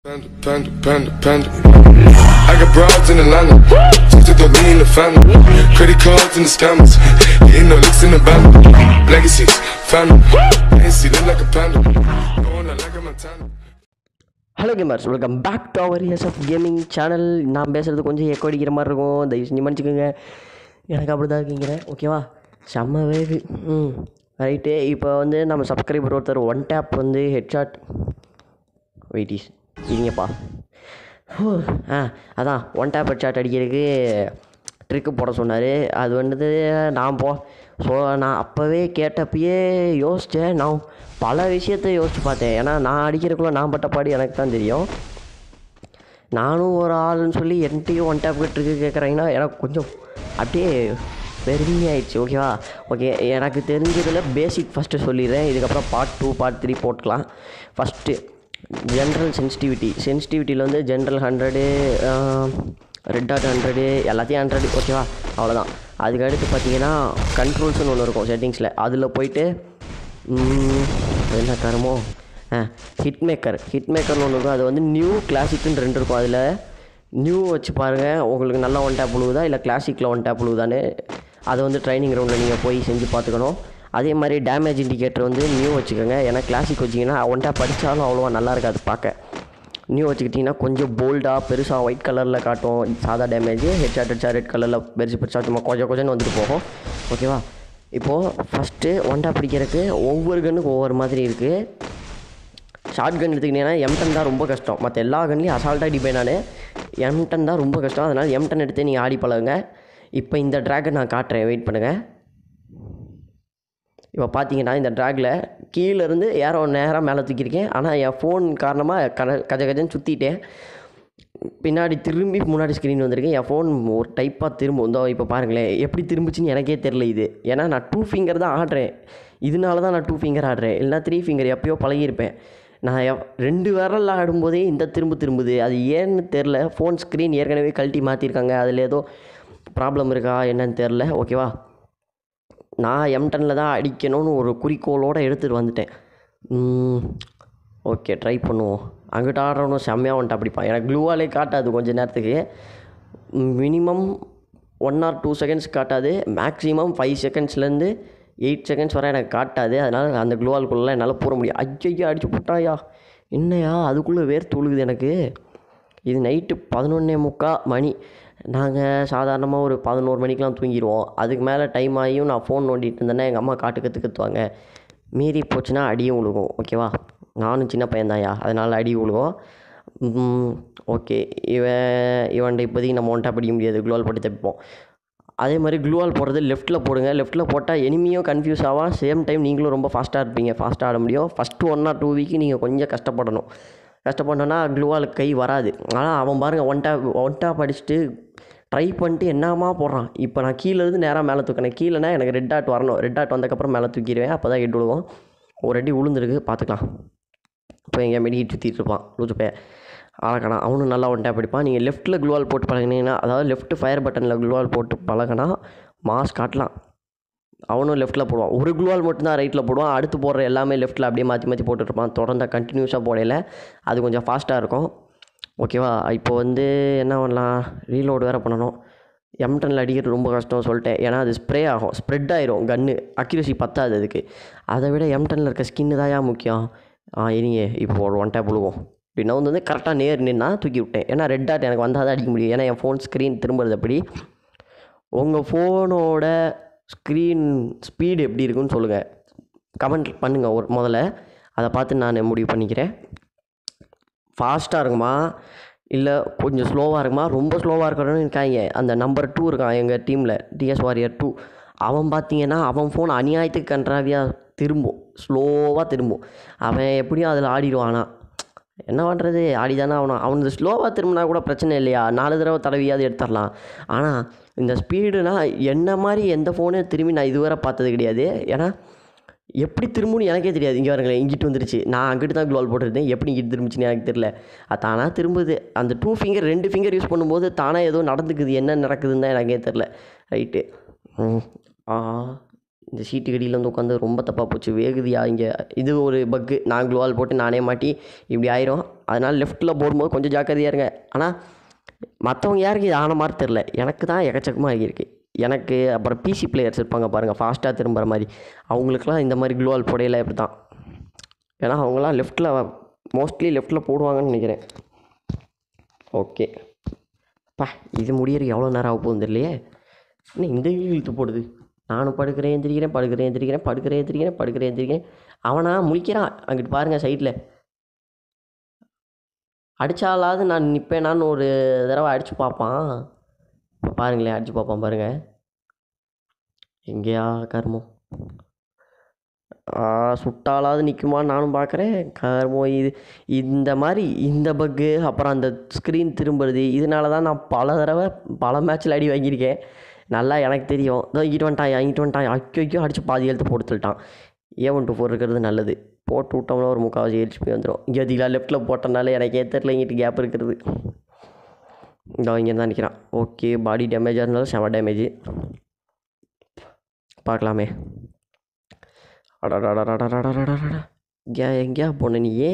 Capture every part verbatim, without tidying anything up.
Panda, panda, panda, panda. I got broads in Atlanta. Just to throw me in the family. Credit cards in the scammers. Getting no licks in the band. Legacies, family. Ain't see look like a panda. Going out like a Montana. Hello gamers, welcome back to our years of gaming channel. நான் பேசுகிறது கொஞ்சம் echo அடிக்கிற மாதிரி இருக்கும், தயவு செஞ்சு மன்னிச்சுக்கோங்க. எனக்கு அப்படி தான் இருக்குங்கிற ஓகேவா. செம்ம வேகு. ம் ரைட்டு. இப்போ வந்து நம்ம சப்ஸ்கிரைபர் ஒருத்தர் ஒன் டேப் வந்து ஹெட்ஷாட் வெயிட்டிஸ் இருங்கப்பா. ஆ அதான் ஒன் டேப் ஹெட்ஷாட் அடிக்கிறதுக்கு ட்ரிக்கு போட சொன்னார். அது வந்துட்டு நான் போ ஸோ நான் அப்போவே கேட்டப்பயே யோசித்தேன். நான் பல விஷயத்த யோசித்து பார்த்தேன். ஏன்னா நான் அடிக்கிறதுக்குள்ள நான் பட்ட பாடு எனக்கு தான் தெரியும். நானும் ஒரு ஆள்னு சொல்லி என்கிட்டையும் ஒன் டேப் ட்ரிக்கு கேட்குறாங்கன்னா எனக்கு கொஞ்சம் அப்படியே பெருமையாயிடுச்சு. ஓகேவா. ஓகே, எனக்கு தெரிஞ்சதில் பேசிக் ஃபஸ்ட்டு சொல்லிடுறேன். இதுக்கப்புறம் பார்ட் டூ பார்ட் த்ரீ போட்டுக்கலாம். First general sensitivity. சென்சிட்டிவிட்டியில் வந்து general hundred, red dot hundred, எல்லாத்தையும் ஹண்ட்ரடு. ஓகேவா, அவ்வளோதான். அதுக்கு அடுத்து பார்த்தீங்கன்னா கண்ட்ரோல்ஸ்னு ஒன்று இருக்கும் செட்டிங்ஸில். அதில் போயிட்டு என்ன தருமோ ஆ ஹிட் மேக்கர் ஹிட் மேக்கர்னு ஒன்று இருக்கும். அது வந்து நியூ கிளாசிக்குன்னு ரெண்டு இருக்கும். அதில் நியூ வச்சு பாருங்கள், உங்களுக்கு நல்லா ஒன் டேப் விழுவுதா இல்லை கிளாசிக்கில் ஒன் டேப் விழுவுதான்னு. அதை வந்து ட்ரைனிங் ரவுண்டில் நீங்கள் போய் செஞ்சு பார்த்துக்கணும். அதே மாதிரி டேமேஜ் இண்டிகேட்டர் வந்து நியூ வச்சுக்கோங்க. ஏன்னா கிளாசிக் வச்சிங்கன்னா ஒன் டேப் படித்தாலும் அவ்வளோவா நல்லா இருக்காது பார்க்க. நியூ வச்சுக்கிட்டிங்கன்னா கொஞ்சம் போல்டாக பெருசாக ஒயிட் கலரில் காட்டும் சாதா டேமேஜ். ஹெட்ஷாட் ஹெட்ஷாட் ரெட் கலரில் பெருசு பெருசாக சும்மா கொஞ்சம் கொஞ்சம் வந்துட்டு போகும். ஓகேவா. இப்போது ஃபஸ்ட்டு ஒன் டேப் பிடிக்கிறதுக்கு ஒவ்வொரு கன்னுக்கு ஒவ்வொரு மாதிரி இருக்குது. ஷார்ட் கன் எடுத்துக்கிட்டிங்கன்னா எம்டன் தான் ரொம்ப கஷ்டம். மற்ற எல்லா கன்லையும் அசால்ட்டாக டிபைன் ஆனு எம்டன் தான் ரொம்ப கஷ்டம். அதனால் எம்டன் எடுத்து நீங்கள் ஆடி பழகுங்க. இப்போ இந்த ட்ராகை நான் காட்டுறேன், வெயிட் பண்ணுங்கள். இப்போ பார்த்தீங்கன்னா இந்த ட்ராகில் கீழேருந்து ஏரோ நேராக மேலே தூக்கியிருக்கேன். ஆனால் என் ஃபோன் காரணமாக கட கஜ கஜன்னு சுற்றிட்டேன். பின்னாடி திரும்பி முன்னாடி ஸ்க்ரீன் வந்திருக்கேன். என் ஃபோன் ஒரு டைப்பாக திரும்பும். இந்தோ இப்போ பாருங்களேன் எப்படி திரும்பிச்சின்னு எனக்கே தெரில. இது ஏன்னா நான் டூ ஃபிங்கர் தான் ஆடுறேன். இதனால தான் நான் டூ ஃபிங்கர் ஆடுறேன். இல்லைனா த்ரீ ஃபிங்கர் எப்போயோ பழகியிருப்பேன். நான் எப் ரெண்டு விரலில் ஆடும்போதே இந்த திரும்ப திரும்புது. அது ஏன்னு தெரில. ஃபோன் ஸ்க்ரீன் ஏற்கனவே கழட்டி மாற்றிருக்காங்க. அதில் ஏதோ ப்ராப்ளம் இருக்கா என்னன்னு தெரில. ஓகேவா. நான் எம்டனில் தான் அடிக்கணும்னு ஒரு குறிக்கோளோடு எடுத்துகிட்டு வந்துட்டேன். ஓகே, ட்ரை பண்ணுவோம். அங்கிட்ட ஆடுறவனும் செம்மையாக வந்துட்டு அப்படிப்பான். எனக்கு க்ளூவாலே காட்டாது கொஞ்சம் நேரத்துக்கு. Minimum one or two seconds காட்டாது. மேக்ஸிமம் ஃபைவ் செகண்ட்ஸ்லேருந்து எயிட் செகண்ட்ஸ் வரை எனக்கு காட்டாது. அதனால் அந்த க்ளூவால்குள்ளே என்னால் போட முடியும். ஐயோ அடிச்சு போட்டாயா என்னையா, அதுக்குள்ளே வேர்த்து உழுகுது எனக்கு. இது நைட்டு பதினொன்னே முக்கா மணி. நாங்கள் சாதாரணமாக ஒரு பதினோரு மணிக்கெலாம் தூங்கிடுவோம். அதுக்கு மேலே டைம் ஆகியும் நான் ஃபோன் நோண்டிகிட்டு இருந்தேன்னா எங்கள் அம்மா காட்டு கற்று கற்றுவாங்க. மீறி போச்சுன்னா அடியும் விழுகும். ஓகேவா. நானும் சின்ன பையன்தான்யா, அதனால் அடி விழுகும். ஓகே, இவன் இவன்ட்ட இப்போதைக்கு நம்ம ஒன்ட்டா படிக்க முடியாது. க்ளூவால் போட்டு தப்பிப்போம். அதே மாதிரி க்ளூவால் போடுறது லெஃப்ட்டில் போடுங்க. லெஃப்ட்டில் போட்டால் எனிமியும் கன்ஃபியூஸ் ஆகும். சேம் டைம் நீங்களும் ரொம்ப ஃபாஸ்ட்டாக இருப்பீங்க. ஃபாஸ்ட்டாக ஆட முடியும். ஃபஸ்ட்டு ஒன் ஆர் டூ வீக்கு நீங்கள் கொஞ்சம் கஷ்டப்படணும். கஷ்டப்பட்டோன்னா க்ளூவாலுக்கு கை வராது. ஆனால் அவன் பாருங்கள் ஒன் டேப் ஒன் டேப் அடிச்சுட்டு ட்ரை பண்ணிட்டு என்னமா போடுறான். இப்போ நான் கீழேருந்து நேராக மேலே தூக்கினேன். கீழேனா எனக்கு ரெட் டாட் வரணும். ரெட் டாட் வந்ததுக்கப்புறம் மேலே தூக்கிடுவேன். அப்போ தான் ஹெட் விழுவோம். ஒரு அடி விழுந்துருக்கு, பார்த்துக்கலாம். இப்போ எங்கள் மெடிக்கிட்டு சுற்றிட்டு இருப்பான் லூச்சு பையன். அழகண்ணா அவனும் நல்லா ஒன் டேப் அடிப்பான். நீங்கள் லெஃப்ட்டில் க்ளூவால் போட்டு பழகினீங்கன்னா, அதாவது லெஃப்ட் ஃபயர் பட்டனில் க்ளூவால் போட்டு பழகினா மாஸ் காட்டலாம். அவனும் லெஃப்ட்டில் போடுவான். ஒரு க்ளூவால் மட்டும்தான் ரைட்டில் போடுவான். அடுத்து போடுற எல்லாமே லெஃப்ட்டில் அப்படியே மாற்றி மாற்றி போட்டுட்ருப்பான். தொடர்ந்து கண்டினியூஸாக போடையில் அது கொஞ்சம் ஃபாஸ்ட்டாக இருக்கும். ஓகேவா. இப்போ வந்து என்ன பண்ணலாம், ரீலோடு வேறு பண்ணணும். எம்டனில் அடிக்கிறது ரொம்ப கஷ்டம் சொல்லிட்டேன். ஏன்னா அது ஸ்ப்ரே ஆகும், ஸ்ப்ரெட் ஆயிரும் கன்று. அக்யூரசி பத்தாது அதுக்கு. அதை விட எம்டனில் இருக்க ஸ்கின்னு தான் ஏன் முக்கியம். ஆ இனியே இப்போ ஒரு ஒன் டேப் விழுவோம். இப்படின்னா வந்து வந்து கரெக்டாக நேர் நின்னா தூக்கி விட்டேன். ஏன்னா ரெட் டாட் எனக்கு வந்தால் தான் அடிக்க முடியும். ஏன்னா என் ஃபோன் ஸ்க்ரீன் திரும்புறது அப்படி. உங்கள் ஃபோனோட ஸ்க்ரீன் ஸ்பீடு எப்படி இருக்குன்னு சொல்லுங்கள், கமெண்ட் பண்ணுங்கள் ஒரு முதல்ல. அதை பார்த்து நான் முடிவு பண்ணிக்கிறேன். ஃபாஸ்ட்டாக இருக்குமா இல்லை கொஞ்சம் ஸ்லோவாக இருக்குமா. ரொம்ப ஸ்லோவாக இருக்கணும்னு இருக்காங்க. அந்த நம்பர் டூ இருக்கான் எங்கள் டீமில், டிஎஸ் வாரியர் டூ. அவன் பார்த்தீங்கன்னா அவன் ஃபோன் அநியாயத்துக்கு கன்றாவியாக திரும்பும், ஸ்லோவாக திரும்பும். அவன் எப்படியும் அதில் ஆடிடுவானா, என்ன பண்ணுறது, ஆடி தானே அவனும். அவனுக்கு ஸ்லோவாக திரும்பினா கூட பிரச்சனை இல்லையா, நாலு தடவை தடவியாவது எடுத்துடலாம். ஆனால் இந்த ஸ்பீடுனா என்ன மாதிரி எந்த ஃபோனு திரும்பி நான் இதுவரை பார்த்தது கிடையாது. ஏன்னா எப்படி திரும்புன்னு எனக்கே தெரியாது. இங்கே வரங்களேன், இங்கிட்டு வந்துருச்சு. நான் அங்கிட்டு தான் க்ளோவால் போட்டிருந்தேன். எப்படி இங்கிட்டு திரும்பிச்சுன்னு எனக்கு தெரியல. அது தானாக திரும்புது. அந்த டூ ஃபிங்கர் ரெண்டு ஃபிங்கர் யூஸ் பண்ணும்போது தானாக ஏதோ நடந்துக்குது. என்ன நடக்குதுன்னு தான் எனக்கே தெரில. ரைட்டு. ஆ இந்த சீட்டு கடியில் வந்து உட்காந்து ரொம்ப தப்பாக போச்சு. வேகுதியா இங்கே. இது ஒரு பக்கு. நான் க்ளோவால் போட்டு நானே மாட்டி இப்படி ஆயிரும். அதனால் லெஃப்ட்டில் போடும்போது கொஞ்சம் ஜாக்கிரதையாக இருங்க. ஆனால் மற்றவங்க யாருக்கு இது ஆன மாதிரி தெரில, எனக்கு தான் எக்கச்சக்கமாக ஆகியிருக்கு. எனக்கு அப்புறம் பிசி பிளேயர்ஸ் இருப்பாங்க பாருங்கள், ஃபாஸ்ட்டாக திரும்புகிற மாதிரி, அவங்களுக்குலாம் இந்த மாதிரி க்ளூவால் போடையில இப்படி தான். ஏன்னா அவங்களாம் லெஃப்ட்டில் மோஸ்ட்லி லெஃப்ட்டில் போடுவாங்கன்னு நினைக்கிறேன். ஓகே பா, இது முடியற எவ்வளோ நேரம் ஆக போகுது இல்லையே. இன்னும் இந்த இழுத்து போடுது. நானும் படுக்கிறேன் எந்திரிக்கிறேன், படுக்கிறேன் எந்திரிக்கிறேன், படுக்கிறேன் எந்திரிக்கிறேன், படுக்கிறேன் எந்திரிக்கிறேன். அவனா முழிக்கிறான் அங்கிட்டு பாருங்கள் சைடில். அடித்தாலாவது நான் நிற்பேனான்னு ஒரு தடவை அடித்து பார்ப்பான். இப்போ பாருங்களேன், அடித்து பார்ப்பான் பாருங்கள். எங்கேயா கருமம், சுட்டாலாவது நிற்குமான்னு நானும் பார்க்குறேன். கருமம், இது இந்த மாதிரி இந்த பக்கு அப்புறம் அந்த ஸ்க்ரீன் திரும்புறது, இதனால தான் நான் பல தடவை பல மேட்ச்சில் அடி வாங்கியிருக்கேன். நல்லா எனக்கு தெரியும். இதோ இங்கிட்டு வந்துட்டான் இங்கிட்டு வந்துட்டான் அக்கோ ஐயோ அடித்து பாதி எழுத்து போட்டு சொல்லிட்டான். ஏ ஒன் டூ ஃபோர் இருக்கிறது நல்லது. போட்டு விட்டோம்னா ஒரு முக்கால்வாசி ஹெச்பி வந்துடும். இங்கே அதிகமாக லெஃப்ட்டில் போட்டனால எனக்கு ஏற்றரில் இங்கிட்டு கேப் இருக்கிறது. இதோ இங்கே தான் நிற்கிறான். ஓகே, பாடி டேமேஜாக இருந்தாலும் செம டேமேஜ். பார்க்கலாமே. அடடா, எங்கேயா எங்கேயா போன நீயே?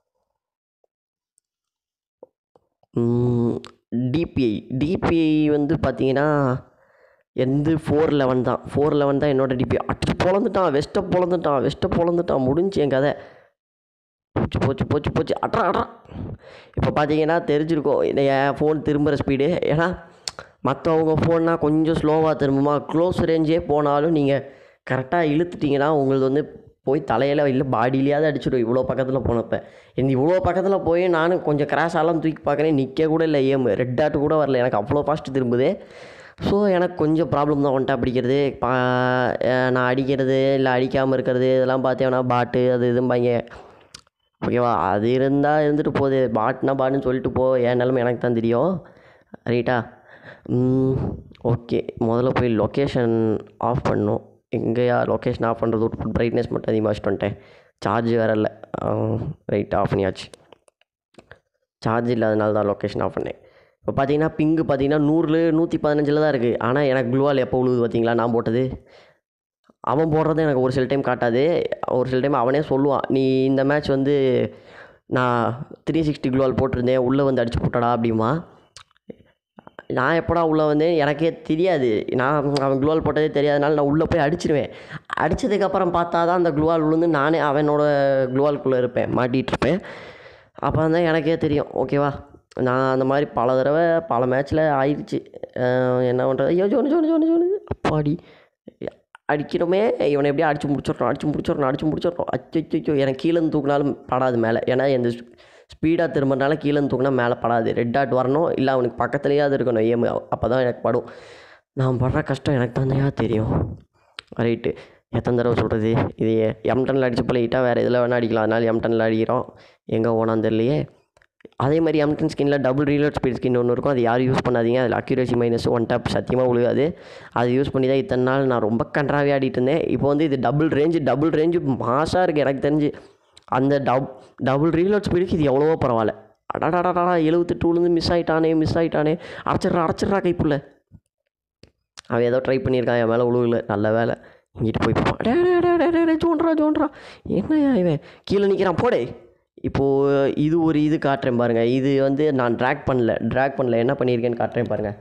டிபிஐ டிபிஐ வந்து பார்த்தீங்கன்னா எந்த ஃபோர் லெவன் தான் ஃபோர் லெவன் தான் என்னோட டிபிஐ. அடிச்சு பொழந்துட்டான், வெஸ்ட்டை பொழந்துட்டான், வெஸ்ட்டை பொழந்துட்டான். முடிஞ்சு என் கதை. போச்சு போச்சு போச்சு போச்சு அட்ரா அட்ரா. இப்போ பார்த்தீங்கன்னா தெரிஞ்சிருக்கும் என் ஃபோன் திரும்புகிற ஸ்பீடு. ஏன்னா மற்றவங்க ஃபோன்னா கொஞ்சம் ஸ்லோவாக திரும்புமா. க்ளோஸ் ரேஞ்சே போனாலும் நீங்கள் கரெக்டாக இழுத்துட்டிங்கன்னா உங்களுக்கு வந்து போய் தலையில் இல்லை பாடியிலையாவது அடிச்சிடும். இவ்வளோ பக்கத்தில் போனப்போ இந்த இவ்வளோ பக்கத்தில் போய் நானும் கொஞ்சம் கிராஷாலாம் தூக்கி பார்க்குறேன், நிற்க கூட இல்லை. ஏம் ரெட் ஆட்டு கூட வரல, எனக்கு அவ்வளோ ஃபாஸ்ட்டு திரும்புது. ஸோ எனக்கு கொஞ்சம் ப்ராப்ளம் தான் ஒன்ட்டா பிடிக்கிறது. பா நான் அடிக்கிறது இல்லை அடிக்காமல் இருக்கிறது இதெல்லாம் பார்த்தேன்னா பாட்டு அது இதும்பாங்க. ஓகேவா, அது இருந்தால் இருந்துட்டு போகுது. பாட்னா பாட்டுன்னு சொல்லிட்டு போ, என் நிலமை எனக்கு தான் தெரியும். ரைட்டா? ஓகே, முதல்ல போய் லொக்கேஷன் ஆஃப் பண்ணணும். எங்கேயா லொக்கேஷன் ஆஃப் பண்ணுறது விட்டு ப்ரைட்னஸ் மட்டும் அதிகமாக வச்சுட்டு வந்துட்டேன். சார்ஜ் வேறு இல்லை. ரைட், ஆஃப் பண்ணியாச்சு. சார்ஜ் இல்லாதனால தான் லொக்கேஷன் ஆஃப் பண்ணேன். இப்போ பார்த்தீங்கன்னா பிங்கு பார்த்தீங்கன்னா நூறில் நூற்றி பதினஞ்சில் தான் இருக்குது. ஆனால் எனக்கு க்ளூவால் எப்போ விழுவுது பார்த்தீங்களா நான் போட்டது. அவன் போடுறது எனக்கு ஒரு சில டைம் காட்டாது. ஒரு சில டைம் அவனே சொல்லுவான், நீ இந்த மேட்ச் வந்து நான் த்ரீ சிக்ஸ்டி க்ளூவால் போட்டிருந்தேன், உள்ளே வந்து அடிச்சு போட்டடா அப்படிமா. நான் எப்படா உள்ளே வந்தேன் எனக்கே தெரியாது. நான் அவன் க்ளூவால் போட்டதே தெரியாதனால நான் உள்ளே போய் அடிச்சிடுவேன். அடித்ததுக்கப்புறம் பார்த்தா தான் அந்த க்ளூவால் விழுந்து நானே அவனோட க்ளூவால்குள்ளே இருப்பேன், மாட்டிகிட்ருப்பேன். அப்போ தான் எனக்கே தெரியும். ஓகேவா, நான் அந்த மாதிரி பல தடவை பல மேட்ச்சில் ஆயிடுச்சு. என்ன பண்ணுறது, ஐயோ ஜோனு ஜோனு ஜோனு ஜோனு அப்பாடி அடிக்கணுமே. இவனை எப்படியே அடிச்சு முடிச்சிடணும் அடிச்சு முடிச்சிடணும் அடிச்சு முடிச்சிடணும் அச்சோ. எனக்கு கீழேருந்து தூக்கினாலும் படாது மேலே. ஏன்னா எந்த ஸ்பீடாக திரும்பினால கீழேருந்து தூக்கினா மேலே படாது. ரெட் டாட் வரணும், இல்லை அவனுக்கு பக்கத்துலேயே அது இருக்கணும் ஏம், அப்போ தான் எனக்கு படும். நான் படுற கஷ்டம் எனக்கு தந்தையாக தெரியும். ரைட்டு, எத்தனை தடவை சொல்கிறது, இது எம் டனில் அடித்து பழகிட்டால் வேறு இதில் வேணால் அடிக்கலாம். அதனால் எம் டனில் அடிக்கிறோம். எங்கே ஓனான்னு தெரியலையே. அதே மாதிரி எம் டென் ஸ்கின்னில் டபுள் ரீலோட் ஸ்பீட் ஸ்கின் ஒன்று இருக்கும். அது யாரும் யூஸ் பண்ணாதீங்க. அதில் அக்யூரேசி மைனஸ் ஒன் டேப் சத்தியமாக விழுகாது. அது யூஸ் பண்ணி தான் இத்தனை நாள் நான் ரொம்ப கன்றாவே ஆடிட்டு இருந்தேன். இப்போ வந்து இது டபுள் ரேஞ்சு டபுள் ரேஞ்சு மாசாக இருக்குது எனக்கு தெரிஞ்சு. அந்த டப் டபுள் ரீலோட் ஸ்பீடுக்கு இது எவ்வளவோ பரவாயில்ல. அடாடாடாடா, எழுபத்தெட்டு விழுந்து மிஸ் ஆகிட்டானே மிஸ் ஆகிட்டானே அடைச்சிட்றா அடைச்சிட்றா கைப்புள்ள. அவன் ஏதோ ட்ரை பண்ணியிருக்கான், என் மேலே விழுகல. நல்ல வேலை. இங்கிட்டு போய் டே ஜோன்றா ஜோன்றா என்னையா இவன் கீழே நிற்கிறான் போடே. இப்போது இது ஒரு இது காட்டுறேன் பாருங்கள். இது வந்து நான் ட்ராக் பண்ணல ட்ராக் பண்ணல என்ன பண்ணியிருக்கேன்னு காட்டுறேன் பாருங்கள்.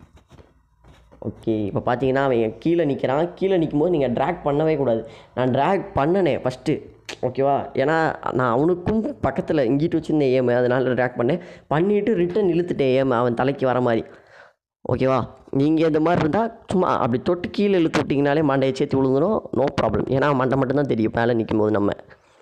ஓகே, இப்போ பார்த்தீங்கன்னா அவன் கீழே நிற்கிறான். கீழே நிற்கும் போது நீங்கள் ட்ராக் பண்ணவே கூடாது. நான் ட்ராக் பண்ணனே ஃபஸ்ட்டு. ஓகேவா, ஏன்னா நான் அவனுக்கும் பக்கத்தில் இங்கிட்டு வச்சுருந்தேன் ஏம், அதனால் ட்ராக் பண்ணேன். பண்ணிவிட்டு ரிட்டன் இழுத்துட்டேன் ஏம் அவன் தலைக்கு வர மாதிரி. ஓகேவா, நீங்கள் இந்த மாதிரி இருந்தால் சும்மா அப்படி தொட்டு கீழே இழுத்து விட்டிங்கனாலே மண்டையை சேர்த்து விழுந்துடும். No problem. ஏன்னா மண்டை மட்டும்தான் தெரியும் மேலே நிற்கும் போது நம்ம.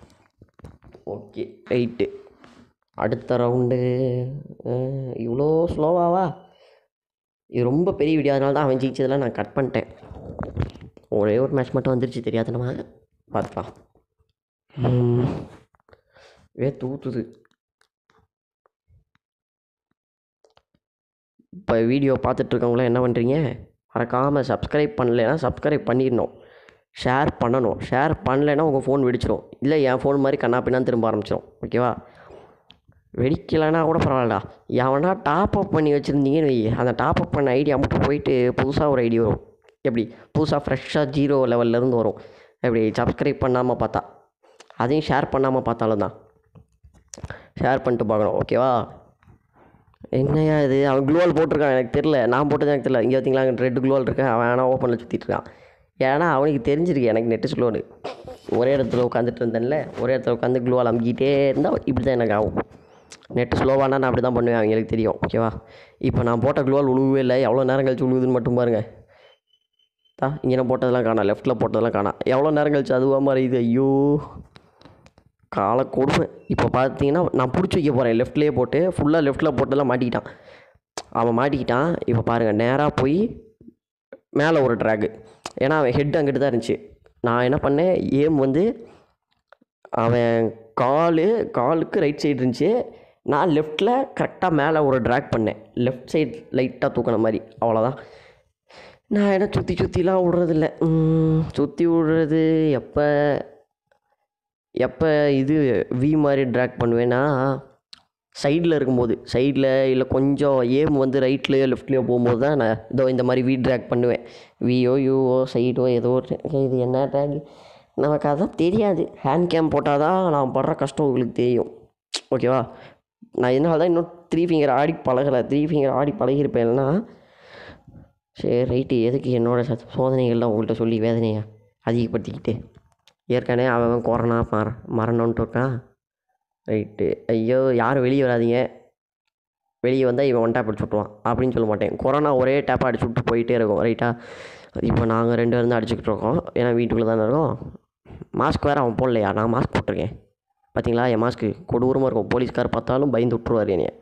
ஓகே ரைட்டு, அடுத்த ரவுண்டு. இவ்வளோ ஸ்லோவாவா? இது ரொம்ப பெரிய வீடியோ, அதனால தான் அவன் ஜெயிச்சதெல்லாம் நான் கட் பண்ணிட்டேன். ஒரே ஒரு மேட்ச் மட்டும் வந்துருச்சு தெரியாது, நம்ம பார்த்துக்கலாம். வே தூத்துது. இப்போ வீடியோ பார்த்துட்ருக்கவங்களாம் என்ன பண்ணுறீங்க, மறக்காமல் சப்ஸ்கிரைப் பண்ணலைன்னா சப்ஸ்கிரைப் பண்ணிடணும். ஷேர் பண்ணணும். ஷேர் பண்ணலைன்னா உங்கள் ஃபோன் வெடிச்சிடும். இல்லை என் ஃபோன் மாதிரி கண்ணா பின்னான்னு திரும்ப ஆரம்பிச்சிடும். ஓகேவா, வெடிக்கலைன்னா கூட பரவாயில்லடா. எவனா டாப் அப் பண்ணி வச்சுருந்தீங்கன்னு வை, அந்த டாப் அப் பண்ண ஐடியா மட்டும் போயிட்டு புதுசாக ஒரு ஐடி வரும். எப்படி புதுசாக ஃப்ரெஷ்ஷாக ஜீரோ லெவல்லேருந்து வரும். எப்படி சப்ஸ்கிரைப் பண்ணாமல் பார்த்தா, அதையும் ஷேர் பண்ணாமல் பார்த்தாலும் தான். ஷேர் பண்ணிட்டு பார்க்கணும். ஓகேவா? என்னையா இது, அவன் க்ளோவால் போட்டிருக்கான், எனக்கு தெரில, நான் போட்டது எனக்கு தெரியல. இங்கே பார்த்தீங்களா, அங்கே ரெட் க்ளோவால் இருக்கேன், அவன் ஆனால் ஓப்பனில் சுற்றிட்டு இருக்கான். ஏன்னா அவனுக்கு தெரிஞ்சிருக்கு எனக்கு நெட்டு ஸ்லோனு. ஒரே இடத்துல உட்காந்துட்டு இருந்தேன்ல, ஒரே இடத்துல உட்காந்து க்ளோவால் அமுக்கிட்டே இருந்தால் இப்படி தான் எனக்கு ஆகும். நெட்டு ஸ்லோவானா நான் அப்படி தான் பண்ணுவேன், அவங்களுக்கு தெரியும். ஓகேவா? இப்போ நான் போட்ட க்ளோவால் உழுவே இல்லை, எவ்வளோ நேரம் கழிச்சு உழுவுதுன்னு மட்டும் பாருங்கள். தா இங்கே நான் போட்டதெல்லாம் காணா, லெஃப்ட்டில் போட்டதெல்லாம் காணா, எவ்வளோ நேரம் கழிச்சு அதுவாக மாதிரி இது. ஐயோ காலை கொடுமை. இப்போ பார்த்தீங்கன்னா நான் பிடிச்சி வைக்க போகிறேன், லெஃப்ட்லேயே போட்டு ஃபுல்லாக லெஃப்ட்டில் போட்டதெல்லாம் மாட்டிக்கிட்டான். அவன் மாட்டிக்கிட்டான். இப்போ பாருங்கள், நேராக போய் மேலே ஒரு ட்ராகு, ஏன்னா அவன் ஹெட் அங்கிட்டு தான் இருந்துச்சு. நான் என்ன பண்ணேன், ஏம் வந்து அவன் கால் காலுக்கு ரைட் சைடு இருந்துச்சு, நான் லெஃப்ட்டில் கரெக்டாக மேலே ஒரு ட்ராக் பண்ணேன், லெஃப்ட் சைட் லைட்டாக தூக்கின மாதிரி, அவ்வளோதான். நான் என்ன சுற்றி சுற்றிலாம் விட்றதில்ல. சுற்றி விட்றது எப்போ எப்போ இது வி மாதிரி ட்ராக் பண்ணுவேன்னா, சைடில் இருக்கும்போது, சைடில் இல்லை கொஞ்சம் ஏம் வந்து ரைட்லேயோ லெஃப்ட்லேயோ போகும்போது தான் நான் இதோ இந்த மாதிரி வி ட்ராக் பண்ணுவேன். வியோ யூஓ சைடோ ஏதோ ஒரு, இது என்ன ட்ராக் நமக்கு அதான் தெரியாது. ஹேண்ட் கேம் போட்டால் தான் நான் படுற கஷ்டம் உங்களுக்கு தெரியும். ஓகேவா? நான் இதனால தான் இன்னும் த்ரீ ஃபிங்கர் ஆடி பழகலை. த்ரீ ஃபிங்கர் ஆடி பழகிருப்பேன். இல்லைனா சரி ரைட்டு, எதுக்கு என்னோடய ச சோதனைகள்லாம் உங்கள்கிட்ட சொல்லி வேதனையை அதிகப்படுத்திக்கிட்டு. ஏற்கனவே அவன் கொரோனா மர மரணன்ட்டு இருக்கான். ரைட்டு. ஐயோ யாரும் வெளியே வராதிங்க, வெளியே வந்தால் இவன் ஒன் டேப் அடிச்சு விட்ருவான் அப்படின்னு சொல்ல மாட்டேன். கொரோனா ஒரே டேப்பாக அடிச்சு விட்டு போயிட்டே இருக்கும். ரைட்டா? இப்போ நாங்கள் ரெண்டு பேரும் தான் அடிச்சுக்கிட்டு இருக்கோம், ஏன்னா வீட்டுக்குள்ளே தானே இருக்கோம். மாஸ்க் வேறு அவன் போடலையா, நான் மாஸ்க் போட்டிருக்கேன். பார்த்தீங்களா என் மாஸ்க்கு கொடூரமாக இருக்கும், போலீஸ்கார் பார்த்தாலும் பயந்து விட்ருவார் என்னைய.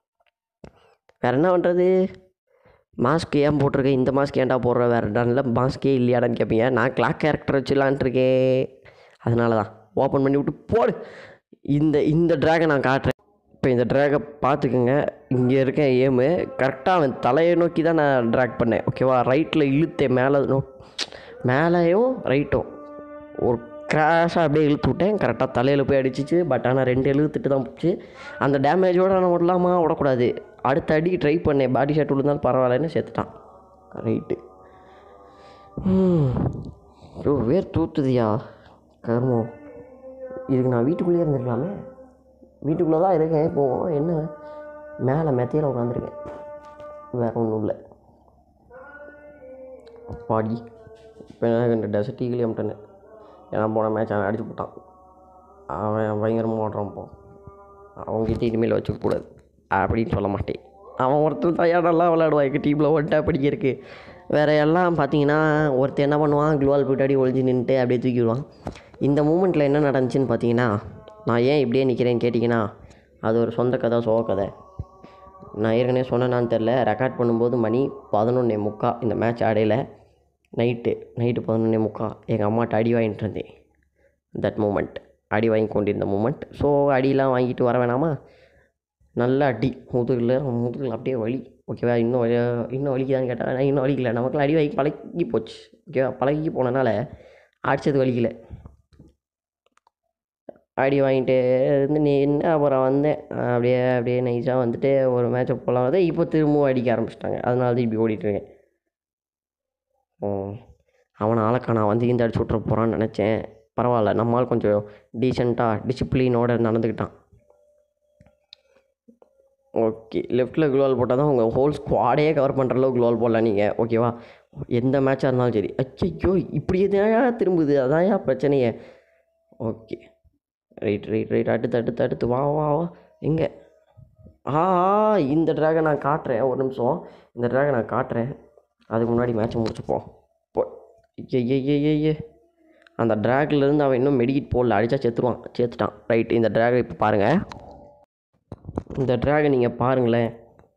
வேறு என்ன பண்ணுறது, மாஸ்க் ஏன் போட்டிருக்கேன், இந்த மாஸ்க் ஏன்டா போடுற, வேறு இடம்ல மாஸ்க்கே இல்லையாடான்னு கேட்பீங்க. நான் கிளாக் கேரக்டர் வச்சுலான்ட்ருக்கேன், அதனால தான் ஓப்பன் பண்ணி விட்டு போடு. இந்த இந்த ட்ராகை நான் காட்டுறேன். இப்போ இந்த ட்ராகை பார்த்துக்குங்க. இங்கே இருக்க ஏமு கரெக்டாக அவன் தலையை நோக்கி தான் நான் ட்ராக் பண்ணேன். ஓகேவா? ரைட்டில் இழுத்தேன், மேலே நோ மேலேயும் ரைட்டும் ஒரு கிராஷாக அப்படியே இழுத்து விட்டேன். கரெக்டாக தலையில் போய் அடிச்சிச்சு. பட் ஆனால் ரெண்டு இழுத்துட்டு தான் போச்சு. அந்த டேமேஜோடு நான் விடலாமா, விடக்கூடாது. அடுத்த அடி ட்ரை பண்ணேன், பாடி ஷாட் விழுந்தாலும் பரவாயில்லன்னு செத்துட்டான். ரைட்டு. ப்ரோ வேர் தூத்துதியா கர்மம். இதுக்கு நான் வீட்டுக்குள்ளேயே இருந்துருக்கலாமே. வீட்டுக்குள்ளே தான் இருக்கேன் இப்போது. என்ன மேலே மெத்தையில் உட்காந்துருக்கேன், வேறு ஒன்றும் இல்லை. பாடி இப்போ எனக்கு டெசர்ட் ஈகிளே அம்ட்டேன்னு, ஏன்னா போன மேட்ச் அவன் அடிச்சு போட்டான். அவன் பயங்கரமாக ஓடுறான். போ அவங்ககிட்ட இனிமேல் வச்சுக்கக்கூடாது அப்படின்னு சொல்ல மாட்டேன். அவன் ஒருத்தர் தான் நல்லா விளையாடுவான் எங்கள் டீமில் ஒன் டேப் அடிக்க இருக்குது. வேறு எல்லாம் பார்த்தீங்கன்னா ஒருத்தர் என்ன பண்ணுவான், க்ளோவால் போய்ட்டாடி ஒழிஞ்சு நின்றுட்டு அப்படியே தூக்கிடுவான். இந்த மூமெண்ட்டில் என்ன நடந்துச்சுன்னு பார்த்தீங்கன்னா, நான் ஏன் இப்படியே நிற்கிறேன்னு கேட்டிங்கன்னா, அது ஒரு சொந்த கதை, சோக கதை. நான் ஏற்கனவே சொன்னேன்னான்னு தெரில, ரெக்கார்ட் பண்ணும்போது மணி பதினொன்னே முக்கா, இந்த மேட்ச் ஆடையில் நைட்டு நைட்டு பதினொன்னே முக்கா எங்கள் அம்மாட்ட அடி வாங்கிட்டு இருந்தேன். தட் மூமெண்ட், அடி வாங்கி கொண்டிருந்த மூமெண்ட். ஸோ அடியெலாம் வாங்கிட்டு வர வேணாமா, நல்ல அடி முதுகில் முதுகில் அப்படியே வலி. ஓகேவா? இன்னும் வலி இன்னும் வலிக்குதான்னு கேட்டால் நான் இன்னும் வலிக்கல, நமக்குலாம் அடி வாங்கி பழகி போச்சு. ஓகேவா? பழகி போனனால அடித்தது வலிக்கலை. அடி வாங்கிட்டு இருந்து நீ என்ன அப்புறம் வந்தேன், அப்படியே அப்படியே நைஸாக வந்துட்டு ஒரு மேட்சை போகலாம் வந்து இப்போ திரும்பவும் அடிக்க ஆரம்பிச்சிட்டாங்க. அதனால தான் இப்படி ஓடிட்டுருக்கேன். அவனை ஆளக்கா நான் வந்து இந்த அடிச்சு விட்ற போகிறான்னு நினச்சேன். பரவாயில்ல, நம்மளால் கொஞ்சம் டீசெண்டாக டிசிப்ளினோடு நடந்துக்கிட்டான். ஓகே, லெஃப்ட்டில் க்ளோவால் போட்டால் தான் உங்கள் ஹோல் ஸ்குவாடையே கவர் பண்ணுற அளவுக்கு க்ளோவால் போடலாம் நீங்கள். ஓகேவா? எந்த மேட்சாக இருந்தாலும் சரி. அச்சோ இப்படி எதாவது திரும்புது, அதான் ஏன் பிரச்சனையே. ஓகே ரைட் ரைட் ரைட் அடுத்து அடுத்து அடுத்து வா வா வா எங்கே ஆ இந்த ட்ராகை நான் காட்டுறேன், ஒரு நிமிஷம். இந்த ட்ராகை நான் காட்டுறேன், அதுக்கு முன்னாடி மேட்ச்சை முடிச்சுப்போம். போ ஏ ஏ ஏ ஏ அந்த ட்ராக்லேருந்து அவன் இன்னும் மெடிக்கிட் போடல, அடித்தா செத்துருவான். சேர்த்துட்டான். ரைட், இந்த ட்ராகை இப்போ பாருங்கள். இந்த ட்ராகை நீங்கள் பாருங்களேன்.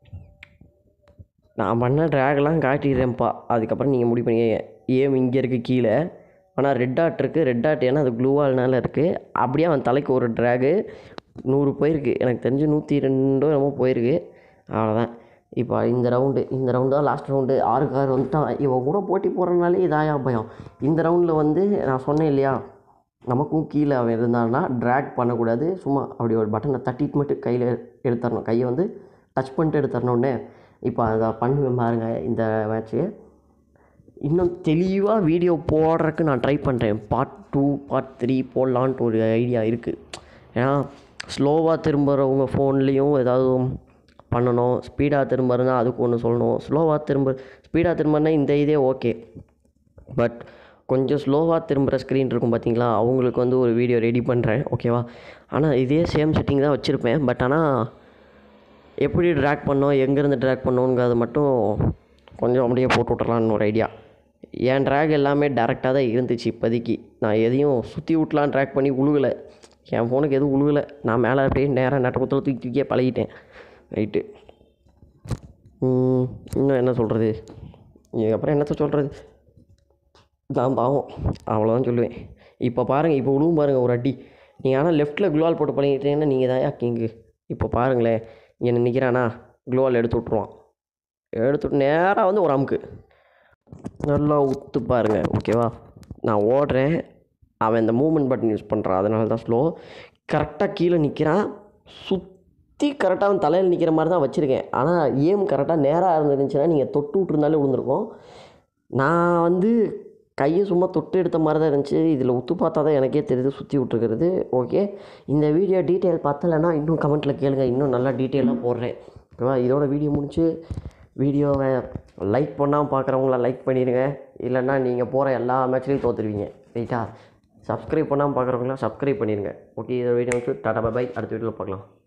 நான் பண்ண ட்ராகெல்லாம் காட்டிடுறேன்ப்பா, அதுக்கப்புறம் நீங்கள் முடிவு பண்ணி. ஏம் இங்கே இருக்குது கீழே, ஆனால் ரெட் டாட் இருக்குது. ரெட் டாட் ஏன்னா அது க்ளூவால்னால இருக்குது. அப்படியே அவன் தலைக்கு ஒரு ட்ராகு நூறு போயிருக்கு, எனக்கு தெரிஞ்சு நூற்றி ரெண்டோ என்னமோ போயிருக்கு. அவ்வளோதான். இப்போ இந்த ரவுண்டு இந்த ரவுண்டு தான் லாஸ்ட் ரவுண்டு. ஆறுக்கு ஆறு வந்துட்டான். இவன் கூட போட்டி போடுறதுனாலே இதாயா பயம். இந்த ரவுண்டில் வந்து நான் சொன்னேன் இல்லையா, நமக்கும் கீழே அவன் இருந்தான்னா ட்ராக் பண்ணக்கூடாது, சும்மா அப்படி ஒரு பட்டனை தட்டிட்டு மட்டும் கையில் எடுத்துடணும், கையை வந்து டச் பண்ணிட்டு எடுத்துடணுன்னே. இப்போ அதை பண்ணுவேன் பாருங்கள். இந்த மேட்ச்சு இன்னும் தெளிவாக வீடியோ போடுறதுக்கு நான் ட்ரை பண்ணுறேன். பார்ட் டூ பார்ட் த்ரீ போடலான்ட்டு ஒரு ஐடியா இருக்குது. ஏன்னா ஸ்லோவாக திரும்புகிறவங்க ஃபோன்லேயும் ஏதாவது பண்ணணும். ஸ்பீடாக திரும்புறதுனா அதுக்கு ஒன்று சொல்லணும். ஸ்லோவாக திரும்ப ஸ்பீடாக திரும்புறதுனா இந்த இதே ஓகே. பட் கொஞ்சம் ஸ்லோவாக திரும்புகிற ஸ்க்ரீன் இருக்கும் பார்த்தீங்களா, அவங்களுக்கு வந்து ஒரு வீடியோ ரெடி பண்ணுறேன் ஓகேவா. ஆனால் இதே சேம் செட்டிங் தான் வச்சுருப்பேன். பட் ஆனால் எப்படி ட்ராக் பண்ணோம், எங்கேருந்து ட்ராக் பண்ணோங்கிறது மட்டும் கொஞ்சம் அப்படியே போட்டு விட்றலான்னு ஒரு ஐடியா. என் ட்ராக் எல்லாமே டேரெக்டாக தான் இருந்துச்சு இப்போதைக்கு. நான் எதையும் சுற்றி விட்லாம் ட்ராக் பண்ணி உழுகலை. என் ஃபோனுக்கு எதுவும் உழுகலை. நான் மேலே அப்படியே நேராக நட்ட குத்தில் தூக்கி தூக்கியே பழகிட்டேன். ரைட்டு. இன்னும் என்ன சொல்கிறது, இதுக்கப்புறம் என்னத்த சொல்கிறது, நான் பாவம் அவ்வளோதான் சொல்லுவேன். இப்போ பாருங்கள், இப்போ விழுவும் பாருங்கள் ஒரு அடி. நீங்கள் ஆனால் லெஃப்ட்டில் க்ளோவால் போட்டு பழகிட்டீங்கன்னா நீங்கள் தான் யா கிங்கு. இப்போ பாருங்களேன், என்ன நிற்கிறானா க்ளோவால் எடுத்து விட்ருவான். எடுத்துட்டு நேராக வந்து ஒரு அமுக்கு நல்லா உத்து பாருங்க ஓகேவா. நான் ஓடுறேன், அவன் இந்த மூவ்மெண்ட் பட்டன் யூஸ் பண்ணுறான், அதனால தான் ஸ்லோ. கரெக்டாக கீழே நிற்கிறான், சுற்றி கரெக்டாக அவன் தலையில் நிற்கிற மாதிரி தான் வச்சுருக்கேன். ஆனால் ஏம் கரெக்டாக நேராக இருந்துருந்துச்சுன்னா நீங்கள் தொட்டு விட்ருந்தாலே விழுந்திருக்கும். நான் வந்து கையை சும்மா தொட்டு எடுத்த மாதிரி தான் இருந்துச்சு. இதில் உத்து பார்த்தா தான் எனக்கே தெரியுது சுற்றி விட்ருக்கிறது. ஓகே, இந்த வீடியோ டீட்டெயில் பத்தலைன்னா இன்னும் கமெண்ட்டில் கேளுங்க, இன்னும் நல்லா டீட்டெயிலாக போடுறேன் ஓகேவா. இதோட வீடியோ முடிச்சு, வீடியோவை லைக் பண்ணாமல் பார்க்குறவங்கள லைக் பண்ணிடுங்க, இல்லைன்னா நீங்கள் போகிற எல்லா மேட்ச்லேயும் தோற்றுருவீங்க ரைட்டா. சப்ஸ்கிரைப் பண்ணாமல் பார்க்குறவங்களாம் சப்ஸ்கிரைப் பண்ணிடுங்க. ஓகே, இந்த வீடியோ வந்து டாடா பை, அடுத்த வீடியோவில் பார்க்கலாம்.